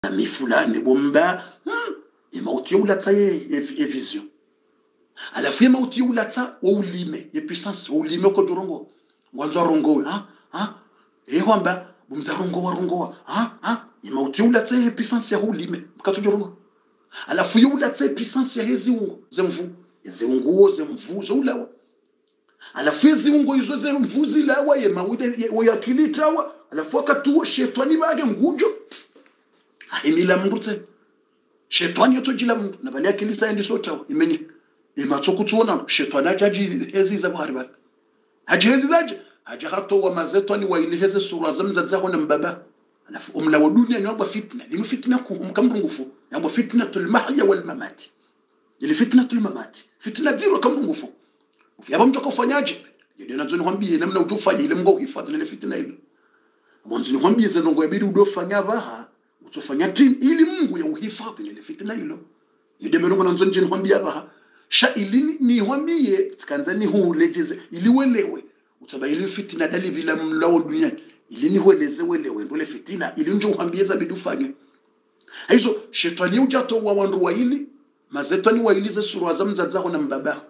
mi fulani bomba imauti ulatsa ye vision alafu imauti ulatsa ulime ye puissance ulime ko durongo ngwanzo rongo ehwamba bumta rongo imauti ulatsa ye puissance ya ulime mkatu durongo alafu ulatsa ye puissance ya heziungo zemvu zolawa alafu heziungo izo zemvu zilawa ye mawide ya kilitawa alafu akatuo shetani bage ngujo imila mrute shetani yotojila mndu na bali akilisa endi sotawa imeni imatsokutsona shetani ajaji hezi za buhariba hezi zaje haja hato wa mazetani wa ile hezi sura zamzazaho na mbaba alafu umla wa dunia nyamba fitna limu fitna kumkamrungufu nyamba fitnatul mahya wal mamati ile fitnatul mamati fitna diro kamrungufu yaba mtu akufanyaje ndio nazoni kwambie namna utofanya ile mgo hifadhi ile fitna ile mwanzo kwambie zendongo yabidi udofanya baha utofanya tin ili Mungu ya uhifadhi ile fitna hilo yede melongo nanzo njeni kwambia baha sha ili ni kwambie tikanza ni hulejeze ili welewe utaba ile fitna dali bila mlao dunia ili ni hueleze welewe ndole fitna ili nje kwambie za bidufanye hizo shetani ujato wa wandu wa ili mazetani wa ilize sura zamzazaho na mbaba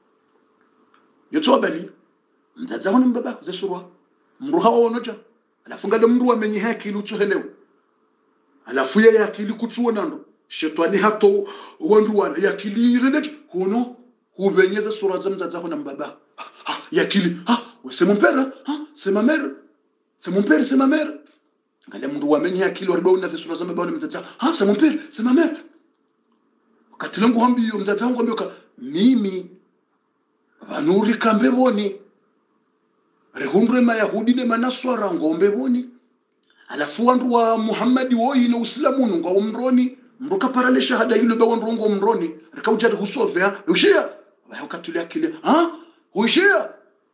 yoto bali mzazaho na mbaba za sura mruha wonoja alafu ngale mru amenyi haki lutuhelewe alafu ya akili kutuona ndo shetani hato wandu wana yakili reneje hono hubenyeza sura zamzazaho na mbaba yakili c'est mon père c'est ma mère c'est mon père c'est ma mère ngale mru amenyi akili warbo na sura zamzazaho na mzazaho c'est mon père c'est ma mère katilangu hambiyo mzazaho ngombe mimi vanuri kambe boni rehundwe mayahudi ne manaswara ngombe boni alafu wandu wa Muhammad woyi na Uislamu ngo umroni mruka parale shahada yule ba wandu ngo umroni rikaujari husovea ushia wakatulia kile ushia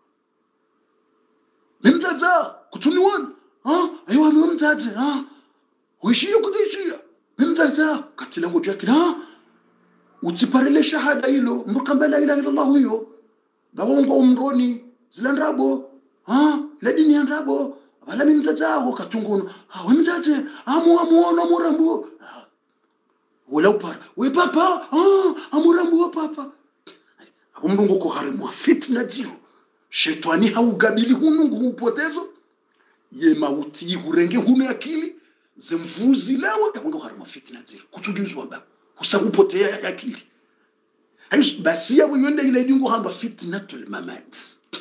nimtaza kutuniwana ayo nimtaza ushia kudishia nimtaza katilangu jaki utiparele shahada hilo mruka la ilaha illa Allah huyo baba ngo umroni zilandrabo la dini ya ndrabo wala mimzazaho katungono wemzate amuona murambo wala upara we papa amurambo wa papa umrungu ko harimu fitna diro shetani haugabili hunungu upotezo ye mauti hurenge hunu akili zemvuzi lawa yabonga harimu fitna diro kutujuzwa ba usakupotea akili hayo basi yabo yonde ile dingo hamba fitnatul mamat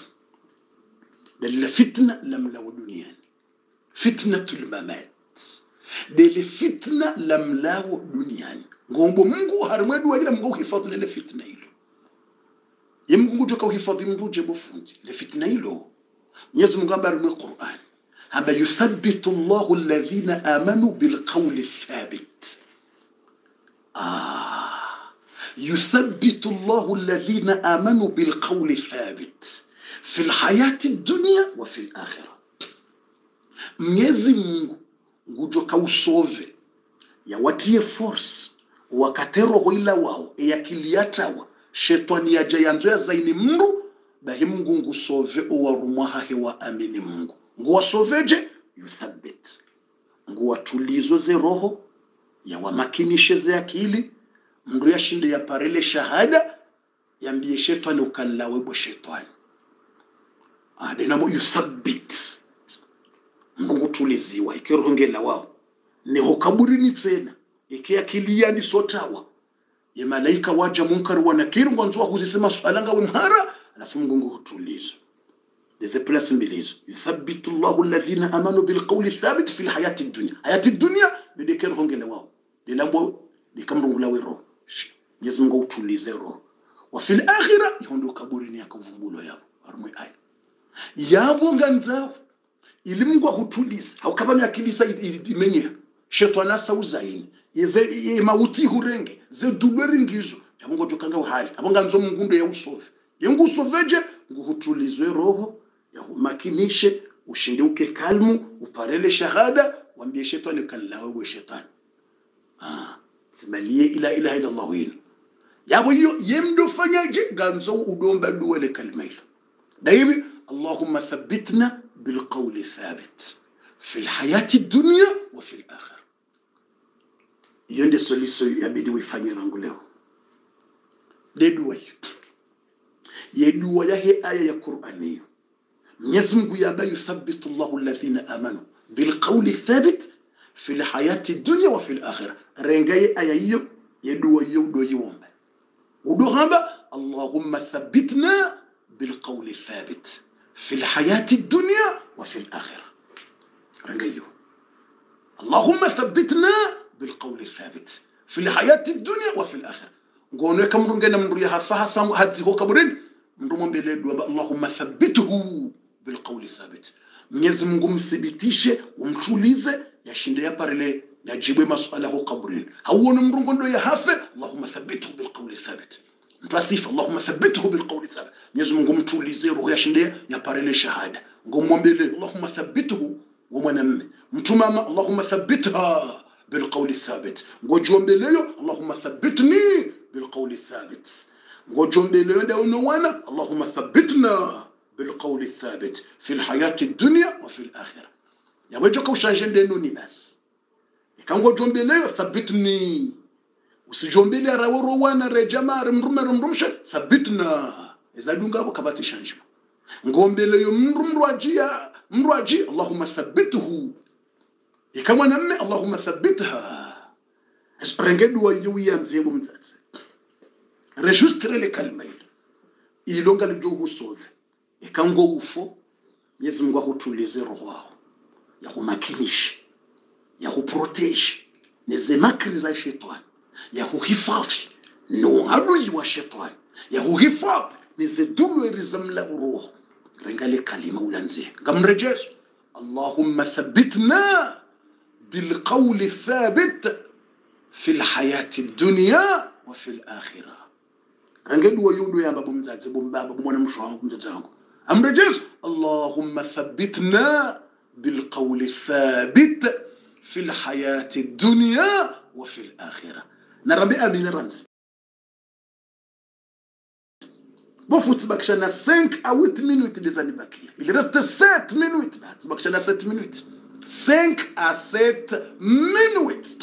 دل فتنة لم لو دنيا فتنة الممات دل فتنة لم لو دنيا غombo Mungu harimwedu wa ila Mungu hifadhi ile fitna hilo ye Mungu joka hifadhi Mungu jebo fundi ile fitna hilo Mwenyezi Mungu habari mu Qur'an haba yuthabbitu Allahu alladhina amanu bilqawli thabit يثبت الله الذين آمنوا بالقول الثابت في الحياة الدنيا وفي الآخرة Mwenyezi Mungu ngujoka usove ya watie force wakatero ila wao ya kiliatawa shetani ya jayanzo ya zaini Mungu bahi Mungu ngusove owarumwa hewa amini Mungu nguwasoveje yuthabbit nguwatulizo ze roho ya wamakinishe ze akili Mungu yashinde ya parele shahada yambie shetani ukalawe bo shetani adenamo yuthabbit Mungu tuliziwa ikirohongela wao neho kaburini tena ikiakilia ni sotawa ya malaika waja munkar wa nakir ngonzwa kuzisema swalanga wemhara alafu Mungu hutulizo deze place mbilizo yuthabbitu Allahu alladhina amanu bilqawli thabit fi alhayati ad-dunya hayati ad-dunya bidikirohongela wao dilambo dikamrungula wero Mwenyezi Mungu utulize roho wa fil akhirah ihondo kaburini yakavumbulo yabo arumwe ai yabo nganzao ili Mungu hutulize haukabani akilisa imenye shetani sauzaini yeze mauti hurenge ze duberingizo ya Mungu jokanga uhali abonga nzo Mungu ndo ya usove yengu usoveje nguhutulizwe roho ya umakinishe ushindeuke kalmu uparele shahada wambie shetani kalawe we shetani simalie ila ilaha illa Allah wino yabo hiyo yemdo fanyaje ganzo udomba duwele kalima hilo daimi Allahumma thabbitna بالقول الثابت في الحياة الدنيا وفي الآخرة Hiyo ndio solution yabidi uifanye rangu leo. Dedua yedua yahe aya ya Qur'ani. Mwenyezi Mungu yaba yuthabbitu Allahu alladhina amanu bilqawli thabit fil hayati dunya wa fil akhirah. Rengaye aya hiyo yedua hiyo do yiwomba. Udohamba Allahumma thabbitna bilqawli thabit fil hayati dunya wa fil akhirah. Rengayo Allahumma thabbitna bilqawli thabit fil hayati dunya wa fil akhirah. Ngono kama ngena mndu ya hafaha samu hadzi ho kaburini mndu mombele dua Allahumma thabbithu bilqawli thabit. Mwenyezi Mungu mthibitishe umtulize yashinde yaparele najibwe masuala ho kaburini. Hauone mndu ngondo ya hafe Allahumma thabbithu bilqawli thabit. Mtasifa Allahumma thabbithu bilqawli thabit. Mwenyezi Mungu mtulize roho yashinde yaparele shahada. Ngomombele Allahumma thabbithu wa mwanamme mtumama Allahumma thabbitha بالقول الثابت ngojombe leyo Allahumma thabbitni bilqawli thabit ngojombe leyo ndio unawana Allahumma thabbitna bilqawli thabit fil hayati dunya wa fil akhirah yawejo ka ushange ndeno ni basi ikangojombe leyo thabbitni usijombe le raworo wana rejama mrumshe thabbitna ezadunga abo kabati changement ngombe leyo mrumrwaji Allahumma thabbithu ikamwa namme Allahumma thabbitha esrengedu wa yuyanze ngumzatsi registre le kalma ilonga lijogu sove ikango ufo Mwenyezi Mungu akutulize roho wao ya kumakinisha ya kuprotege neze makri za shetani ya kuhifadhi no adui wa shetani ya kuhifadhi neze dulu erizamla roho rengale kalima ulanzi ngamrejezo Allahumma thabbitna بالقول الثابت في الحياة الدنيا وفي الآخرة. رنجد ويودو يا بابو مزاز بومبابا بمونا مشواه مزازانكو أمرجز اللهم ثبتنا بالقول الثابت في الحياة الدنيا وفي الآخرة. نربي أمين رنز بوفوت بكشنا 5 أو 8 minutes لزاني باكية. Il reste 7 minutes بعد بكشنا 7 minutes. 5 à 7 minutes.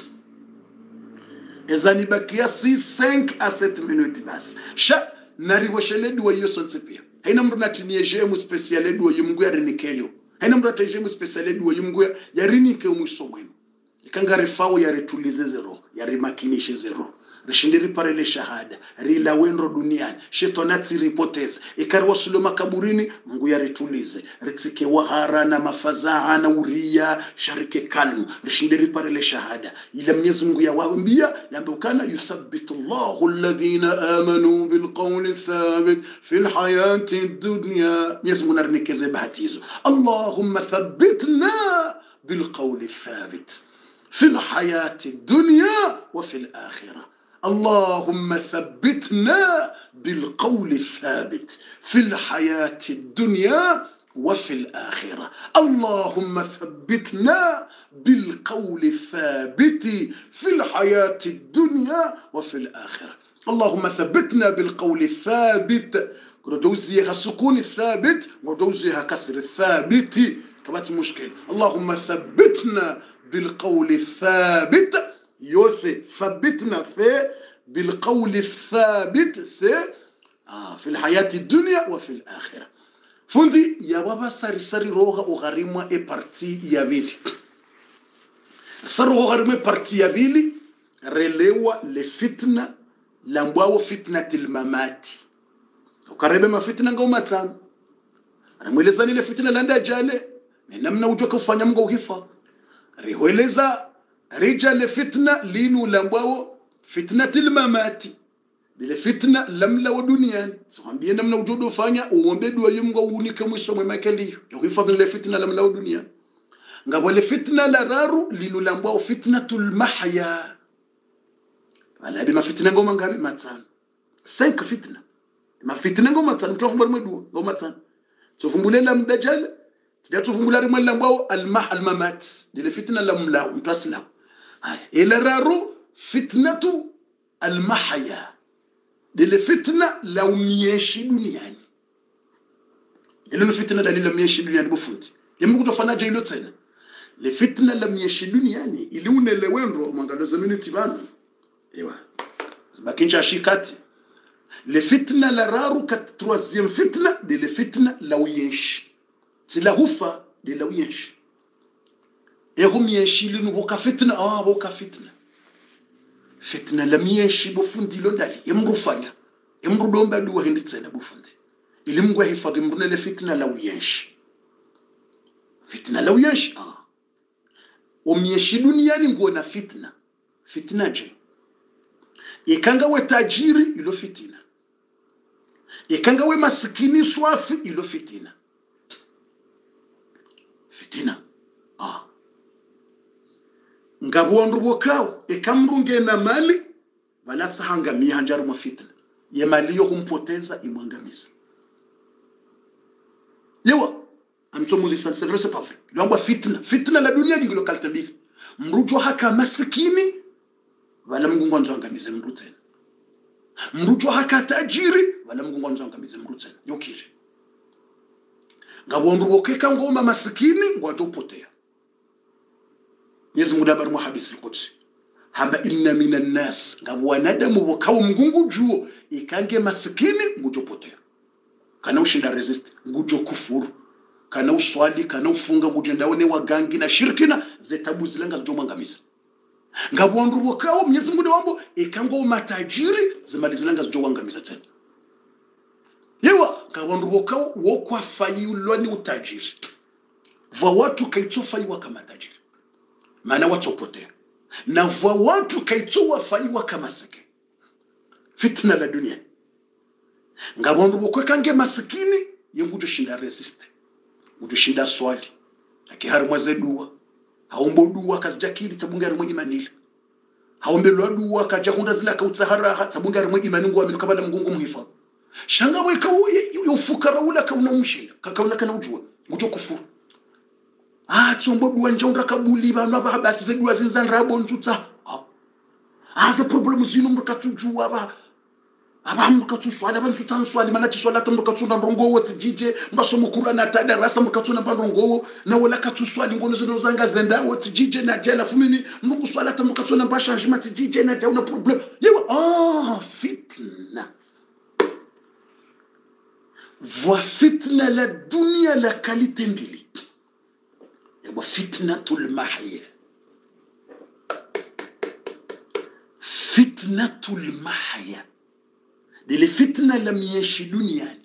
Ezani bakia si 5 à 7 minutes bas. Sha nariwashele duwa yo sonsepia. Haina mru natinie jemu speciale duwa yumgu ya rinikeyo. Haina mru natinie jemu speciale duwa yumgu ya rinike umuso mwenu. Ikanga rifawo ya ritulize zero. Ya rimakinishe zero. Rishindiri parele shahada rila wenro duniani shetonati ripoteze ikarwa suloma kaburini Mungu ya ritulize ritike wahara na mafazaa na uria sharike kalmu rishindiri parele shahada ila Mwenyezi Mungu ya waambia yambukana yuthabbitu Allahu alladhina amanu bilqawli thabit fil hayati dunya. Mwenyezi Mungu narnikeze bahatizo Allahumma thabbitna bilqawli thabit fil hayati dunya wa fil akhirah. اللهم ثبتنا بالقول الثابت في الحياة الدنيا وفي الآخرة. اللهم ثبتنا بالقول الثابت في الحياة الدنيا وفي الآخرة. اللهم ثبتنا بالقول الثابت وجوزيها سكون الثابت وجوزيها كسر الثابت كما مشكل. اللهم ثبتنا بالقول الثابت يوثي ثبتنا في بالقول الثابت في الحياة الدنيا وفي الآخرة. فندي يا بابا ساري روها وغريمة بارتي يابيلي ساري روها غريمة بارتي يابيلي رلوا لفتنة لامبواو فتنة الممات وكاريبه ما فتنة غوماتان رمويلزاني لفتنة لاندا جالي نمنا وجوك وفانيا مغو هفاظ ريهويلزا رجال فتنة لينو لامبواو فتنة الممات دي فتنة لملا ودنيا سوهم بينا من وجوده فانيا وومبدوا يمغو ونيك ميسو مماكلي يحفظ الفتنة لملا ودنيا ngabo le fitna la raru linulambwa fitna tulmahya wala bi ma fitna ngoma ngabi matsan 5 fitna ma fitna ngoma matsan tofumbula mwedu ngoma matsan tofumbulela mdajal tijatufumbula rimwe lambwa almamat le fitna lamla mtasla ila raru fitnatu almahya le fitna law miyeshi duniani ile fitna dalila miyeshi duniani bufuti yemku tofana jailo tena le fitna la mieshi duniani ili unelewendo mwangalo zamini tibanu ewa zibakincha shikati le fitna la raru kat troisième fitna de le fitna la uyenshi tila hufa de la uyenshi ego mieshi linu boka fitna boka fitna la mieshi bofundi londali emrufanya emrudomba duwa hindi tsena bofundi ili mngwa hifadhi mbune le fitna la uyenshi omieshi duniani ngona fitna je ikanga we tajiri ilo fitina ikanga we masikini swafi ilo fitina ngabondu bokao ikamrunge na mali wala sahanga mihanjaru mafitna ye mali yo kumpoteza imwangamiza yewa amtomuzi c'est vrai c'est pas vrai lomba fitna la dunia ngilo kaltabili mrujo haka masikini wala mungu angamize mrutena mrujo haka tajiri wala mungu angamize mrutena yokiri ngabondu bokeka ngoma masikini ngwato potea Mwenyezi Mungu dabaru muhadisi al-Qudsi hamba inna minan nas ngabwanadamu bokawo mungu juo ikange masikini ngujo potea kana ushinda resist ngujo kufuru kana uswali kana ufunga kujendaone wagangi na shirkina zetabu zilanga zijomangamiza ngabondu bokawo Mwenyezi Mungu wambo ikango matajiri zimali zilanga zijowangamiza tena yewa ngabondu bokawo wokwa fayuloni utajiri vwa watu kaitofaiwa kama tajiri maana watu potea na vwa watu kaitofaiwa kama sike fitna la dunia ngabondu bokwe kange masikini yengujo shinda resist udushinda swali akihari mwaze dua haombo dua kazijakili tabunga rimwe imanile haombe dua kajakunda zila kautsahara tabunga rimwe imaningu aminu kabala mgungu muhifadhi shanga weka ufukara ula kauna umshinda kakauna kana ujua ngujo kufuru tsombo dua njaunda kabuli banu abasi ze dua zinzanrabo ntutsa ze problem zinu mukatujua abamukatsuswala bantutsanswali mana tswala tamukatuna ndongowo tijije mbasomo Qur'ana tadarasa mukatuna ndongowo na wala katuswali ngono zino zanga zendawo tijije na jela fumini mukuswala tamukatuna mbashangima tijije na jauna problem yewa fitna voa fitna la dunia la qualité mbili yewa fitnatul mahya dile fitna la mieshi duniani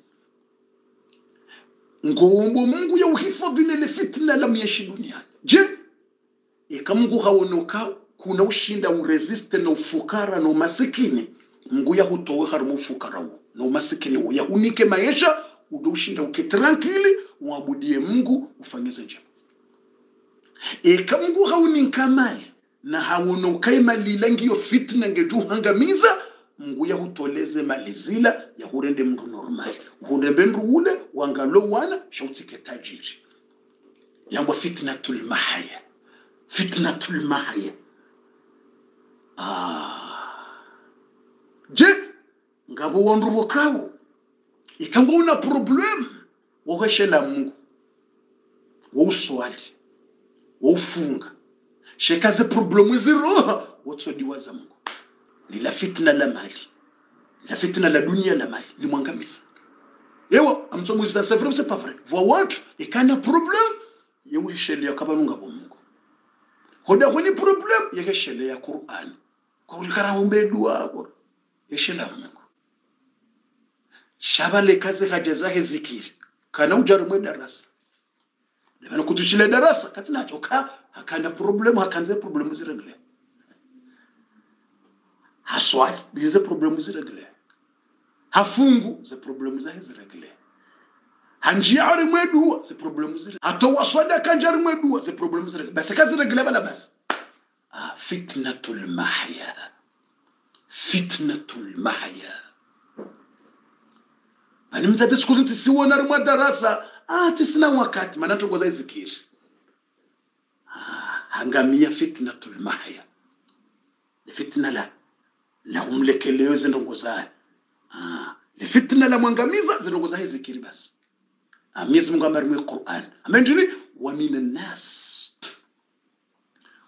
ngombo mungu ya uhifadhi ile fitna la mieshi duniani je ikamungu hawonoka kuna ushinda uresiste na ufukara na umasikini mungu ya hutowe harmu ufukara na umasikini ya unike maisha udushinda ukitranquili uabudie mungu ufanyeze njema ikamungu hawuninka mali na hawonoka imali langi yo fitna ngejuhangamiza mungu ya hutoleze malizila ya hurende mndu normal hurende mndu ule wangalo wana shautike tajiri yamba fitnatul mahya je ngabo wandu bokawo ikango una problem woheshela mungu wouswali woufunga shekaze problemu ziroha wotsodiwaza mungu lila fitna la mali la fitna la dunia la mali limwangamiza yewa amsomuzi c'est vrai c'est pas vrai voa watu ikana problem yewishele yakabanunga bomungu hoda kuni problem yakeshele ya Qur'an kwa ulikara umbe dua kwa yeshela mungu shabale kaze hajazahe zikiri kana ujarumwe darasa lebana kutushile darasa katina choka hakana problem hakanze problem zirengle haswali bilize problemu ziregle hafungu ze problemu za ziregle hanjiari mwedua ze problemu ziregle hatowa swada kanjari mwedua ze problemu ziregle basi kazi regle bala basi fitnatul mahya ani mtade siku ntisiwona rimwa darasa tisina wakati maana tongoza izikiri hangamia fitnatul mahya fitna la umlekeleo zindongoza le fitna la mwangamiza zindongoza zikiri basi Mwenyezi Mungu ambaye Qur'an amendini wa minan nas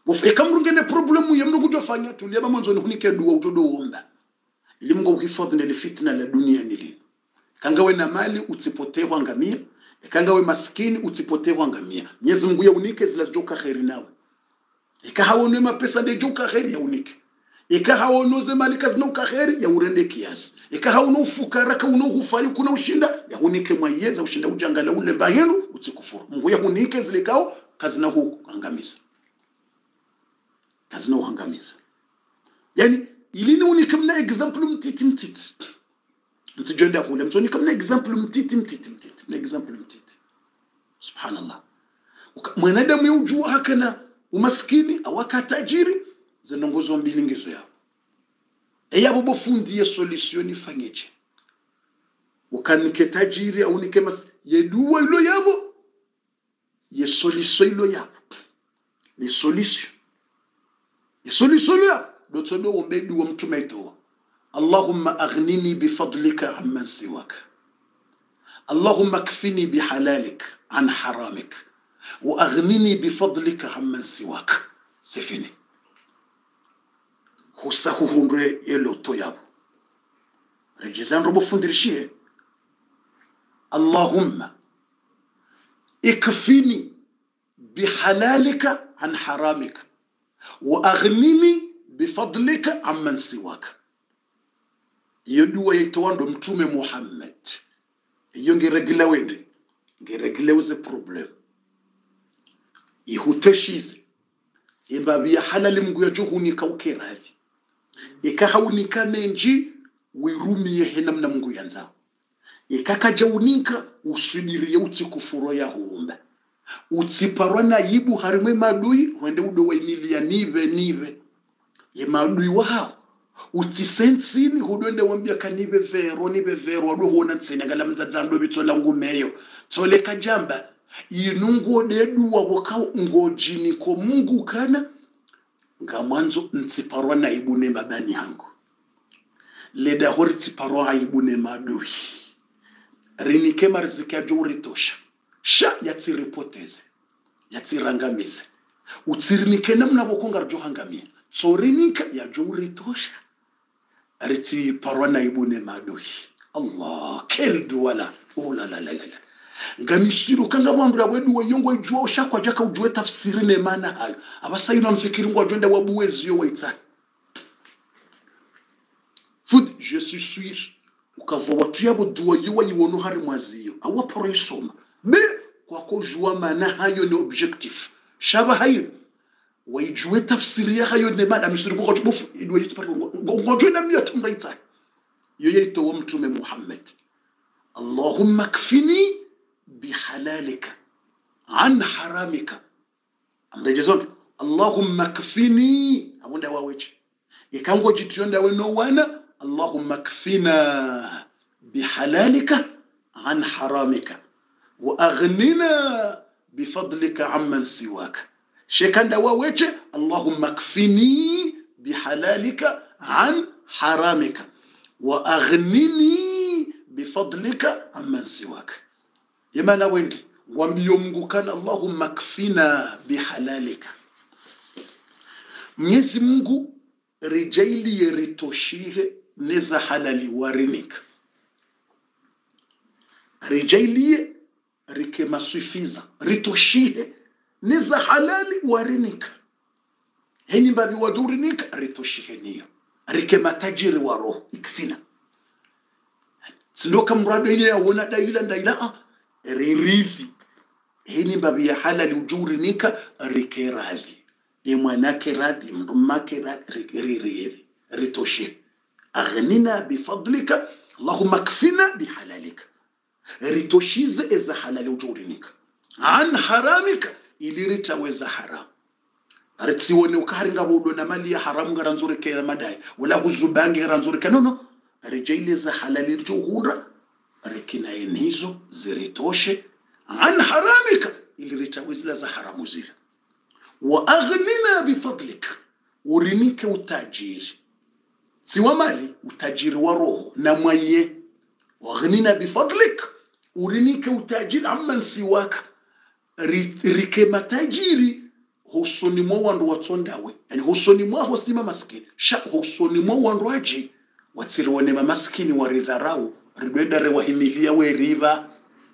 wofika mrungene problemu ya mndu kujofanya tuliaba mwanzo ni hunike dua utodoomba ili Mungu uhifadhi na fitna la dunia nili kanga we na mali utsipotee wangamia kanga we maskini utsipotee wangamia Mwenyezi Mungu ya unike zilazoka khairi nawe ikahaone mapesa ndejoka khairi ya unike ikahaonoze mali kazi na ukaheri ya urende kiasi ikahaono ufukara ka unohufayo kuna ushinda ya unike mwayeza ushinda ujangala ule bahenu utsikufuru Mungu ya unike zilikao kazi na huangamiza kazi na huangamiza yani ilini unike mna example mtiti mtijenda kule mtoni kama example mtiti na example mtiti subhanallah mwanadamu yujua hakana umaskini awaka tajiri zinongozo mbili ngizo yao eyabo bofundiye solution ifanyeje ukanike tajiri au nike yeduwa ilo yabo ye solution ilo yabo ni solution ya dotodo ombedu wa mtume to Allahumma aghnini bifadlika amman siwak Allahumma akfini bihalalik an haramik wa aghnini bifadlika amman siwak sifini husahu hundre eloto yabo rejizan robo fundirishie Allahumma ikfini bihalalika an haramika wa aghnini bifadlika amman siwaka yodua yitwando mtume Muhammad yongeregila wende ngeregila uze problem ihuteshize imbabi ya halali Mungu ya juhuni kaukeradi ikahaunika nenji wirumie henamna Mungu yanzao ikakajaunika usudirie utikufuro ya huumba utiparwa na yibu harimwe madui wende udo wa emilia nive ye madui wao utisensini hudonde wambia kanibe vero wado hona tsena ngala mtazando bitola ngumeyo tole kajamba inungo dedu wa wakao ngojini ko Mungu kana ngamanzo ntsiparwa na ibu ne mabani yangu leda hori tsiparwa ibu ne madui rinike marziki ya jori tosha sha yatsiripoteze yatsirangamize utsirinike namna bokonga rjohangamia tsorinika ya jori tosha ariti parwa na ibu ne madui Allah keldu wala la ngamisiru kanga mwambura wedu wayongo ijua ushakwa jaka ujue tafsiri ne maana hayo abasayino mfikiri ngo ajwenda wabuwezi yo waita food je suis sûr ukavo watu yabo duwa yiwa yiwono hari mwaziyo awa poro isoma be kwa kujua maana hayo ni objectif shaba hayo waijue tafsiri ya hayo ne maana misiru kwa tubufu idwe yitupari ngojwe na miyo tumraita yoye ito wa mtume Muhammad Allahumma kfini bihalalika an haramika amrejezon Allahumma kfini abunda wawechi ikango jitiyonda weno wana Allahumma kfina bihalalika an haramika wa aghnina bifadlika amman siwaka shekanda waweche Allahumma kfini bihalalika an haramika wa aghnini bifadlika amman siwaka yemana wendi wambiyo Mungu kana Allahumma kfina bihalalika Mwenyezi Mungu rijaili yeritoshihe neza halali warinika rijaili rike masufiza ritoshihe neza halali warinika heni mbabi wajurinika ritoshihe niyo rike matajiri wa roho ikfina sindoka mrado ile yaona daila ririthi heni mbabi ya halali ujurinika rike radhi imwanake radhi mdumake radhi ritoshe aghnina bifadlika Allahumma kfina bihalalika ritoshize eza halali ujurinika an haramika ilirita weza haram aritsiwone ukaringa bodo na mali ya haramu ngaranzurike ya madai wala huzubangi ngaranzurike no rijaili za halali ujura rikina enizo ziritoshe an haramika ilirita weza za haramu zile wa aghnina bifadlik urinike utajiri siwa mali utajiri wa roho na mwaye wa aghnina bifadlik urinike utajiri amman siwaka rike matajiri husoni mwa wandu watsondawe yani husoni mwa hosima maskini husoni mwa wandu aji watsiriwane maskini waridharau ribenda rewahimilia we riba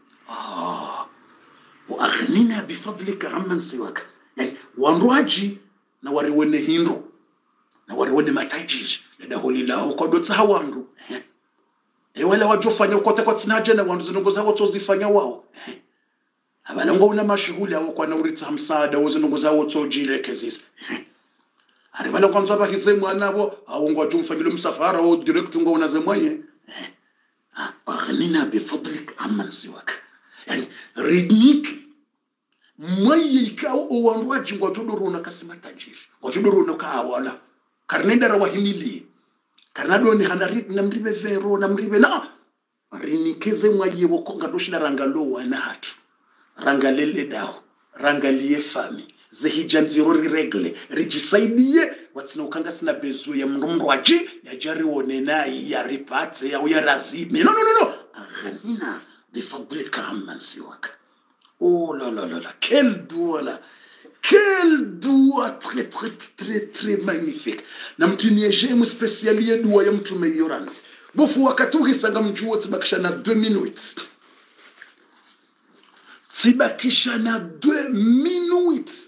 wa aghnina bifadlika amman siwaka yani wandu aji na wariwane hindu na wariwane matajiji na holilao kwa dotsa wandu wala wajofanya ukote kwa tsinaje na wandu zinongoza watozifanya wao abanango una mashughuli awo kwa nauritsa msaada wozinongoza wotsojilekeza aribala kwanza bakize mwana abo awongo atumfanyile msafara au direct ngo unazemwaye aghnina bifadlik amman siwaka yani ridnik mwaye ikao owanwaji ngo todoro na kasima tajiri ngo todoro na kaawala karnenda rawahimili karnado ni hanari na mribe vero na mribe na rinikeze mwaye bokonga doshina rangalo wana hatu rangalele dao rangalie fami zehijanziro regle rijisaidie watsina ukanga sina bezu ya mrumrwaji ya jari wonena ya ripate ya uyarazimi no aghanina bifadlika amman siwaka oh la quelle dua très magnifique na mtinie jemu spécialie dua ya mtume yoransi bofu wakati ukisanga mjuo tibakisha na 2 minutes tibakisha na 2 minutes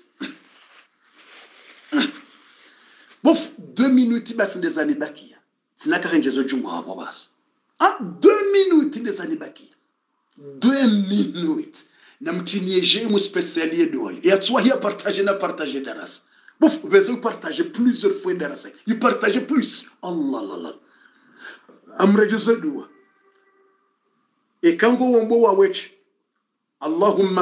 bof 2 minutes basi des années bakia sinaka renjezo jumwa hapo basi 2 minutes des années bakia 2 minutes na mtinie jemu spécialie dua ya tswa hiya partager darasa bof beze partager plusieurs fois darasa y partager plus Allah amrejezo dua kango wombo wa weche اللهم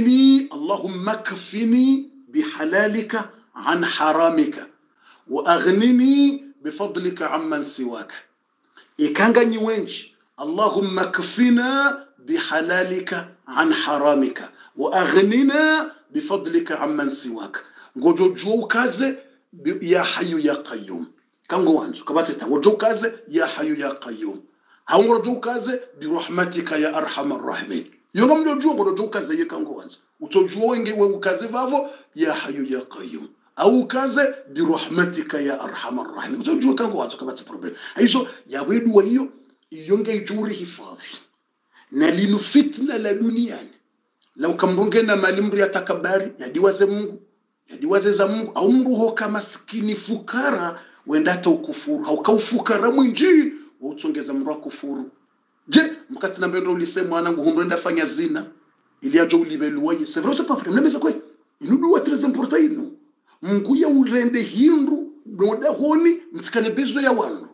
اكفني بحلالك عن حرامك واغنني بفضلك عمن سواك ikanga ni wenji اللهم اكفنا بحلالك عن حرامك واغننا بفضلك عمن سواك ngojojo kaze ya hayu ya qayyum kango wanzu kabatita ngojojo kaze ya hayu ya qayyum hangojojo kaze bi rahmatika ya arhamar rahimin yonga mdojo ngojojo kaze yekango wanzu utojua wenge we ukaze vavo ya hayu ya qayyum au kaze bi rahmatika ya arhamar rahimin utojua kango wanzu kabati problem hizo ya wedu wa hiyo iyonge ijuri hifadhi na linu fitna la duniani lau kamronge na malimri ya takabari yadiwaze Mungu yadiwaze za Mungu au mru hoka maskini fukara wenda hata ukufuru au kaufukara mwinji utsongeza mru kufuru je mkati na mbendo ulisema mwanangu humrenda fanya zina ili ajo ulibeluwaye c'est vrai c'est pas vrai mnameza kweli inudu très important ino Mungu ya urende hindu noda honi mtsikane bezo ya wangu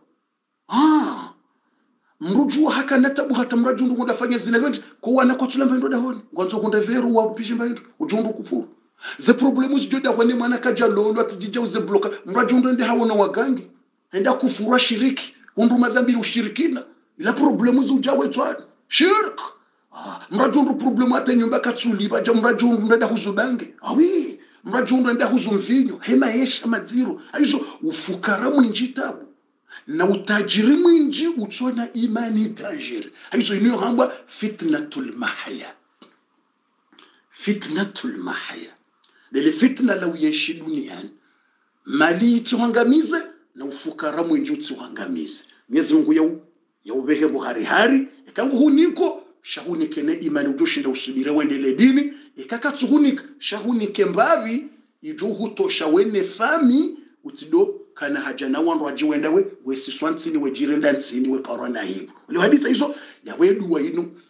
mrujua haka natabu hata mrajundu ngudafanya zina wengi kwa na kwatula mbendo dahoni ngwanzo kunde veru wa pishi mbendo ujundu kufuru ze problemu zijoda kwa mwana kaja lolo atijija uze bloka mrajundu ndi hawo na wagangi enda kufuru shiriki undu madhambi ushirikina ila problemu zijawe twani shirk mrajundu problemu hata nyumba katsuli baje mrajundu ndada huzubange awi mrajundu ndada huzumvinyo hema yesha madziro aizo ufukara mwinjitabu na utajiri mwinji utsona imani tajiri hizo iniyo hamba fitnatul mahya lele fitna law yeshi duniani mali ituhangamize na ufukara mwinji utuhangamize Mwenyezi Mungu ya ubehe buhari kangu huniko shahunike ne imani udushinda usubire wendele dini ikakatsuhunika shahunike mbavi ijuhu tosha wene fami utido kana haja na wandu wajiwenda we siswansini we jirenda nsini we parwana hibu. Leo hadithi hizo ya wedu wa inu